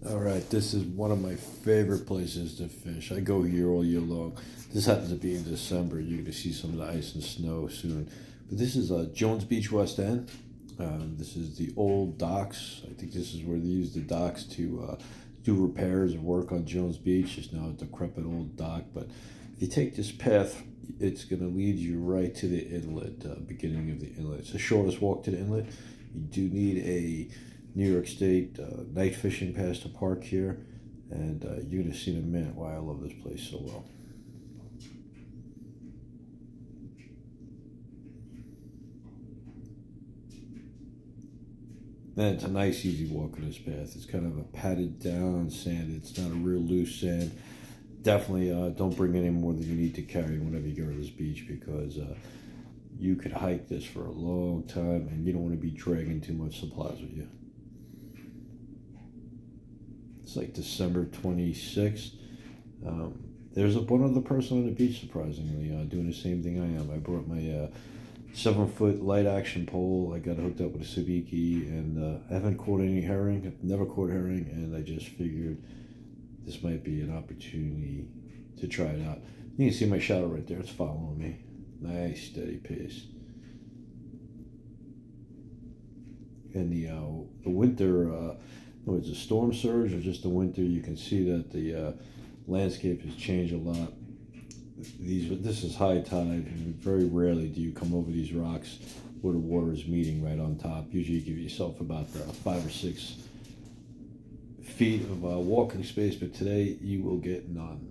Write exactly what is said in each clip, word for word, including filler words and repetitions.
All right, this is one of my favorite places to fish. I go here all year long. This happens to be in December. You're going to see some of the ice and snow soon. But this is uh, Jones Beach, West End. Um, this is the old docks. I think this is where they use the docks to uh, do repairs and work on Jones Beach. It's now a decrepit old dock. But if you take this path, it's going to lead you right to the inlet, uh, beginning of the inlet. It's the shortest walk to the inlet. You do need a New York State uh, night fishing pass to park here, and uh, you're going to see in a minute why I love this place so well. Man, it's a nice, easy walk on this path. It's kind of a padded down sand. It's not a real loose sand. Definitely uh, don't bring any more than you need to carry whenever you go to this beach, because uh, you could hike this for a long time, and you don't want to be dragging too much supplies with you. It's like December twenty-sixth. Um, there's a, one other person on the beach, surprisingly, uh, doing the same thing I am. I brought my uh, seven foot light action pole. I got hooked up with a sabiki, and uh, I haven't caught any herring. I've never caught herring, and I just figured this might be an opportunity to try it out. You can see my shadow right there. It's following me. Nice, steady pace. And the, uh, the winter... Uh, whether it's a storm surge or just the winter, you can see that the uh, landscape has changed a lot. These, this is high tide, and very rarely do you come over these rocks where the water is meeting right on top. Usually you give yourself about uh, five or six feet of uh, walking space, but today you will get none.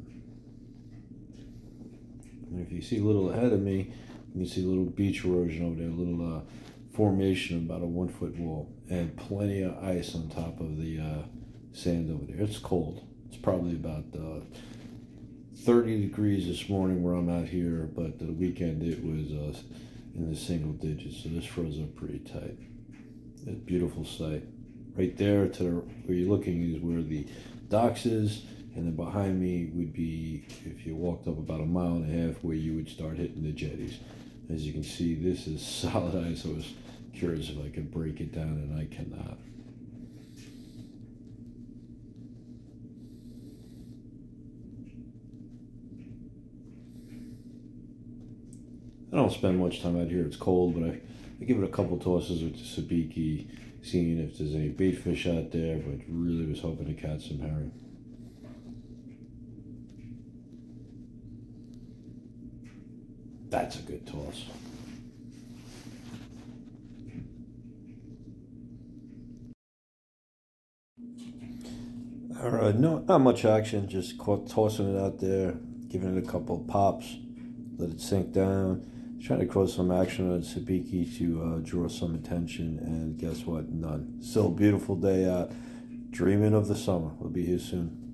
And if you see a little ahead of me, you can see a little beach erosion over there, a little uh, formation of about a one foot wall, and plenty of ice on top of the uh, sand over there. It's cold. It's probably about uh, thirty degrees this morning where I'm out here, but the weekend it was uh, in the single digits, so this froze up pretty tight. It's a beautiful sight. Right there to the, where you're looking is where the docks is, and then behind me would be, if you walked up about a mile and a half, where you would start hitting the jetties. As you can see, this is solid ice. I was curious if I could break it down, and I cannot. I don't spend much time out here. It's cold, but I, I give it a couple tosses with the sabiki, seeing if there's any bait fish out there, but really was hoping to catch some herring. That's a good toss. All right, no, not much action. Just caught, tossing it out there, giving it a couple of pops, let it sink down. Trying to cause some action on sabiki to uh, draw some attention, and guess what? None. Still a beautiful day out. Dreaming of the summer. We'll be here soon.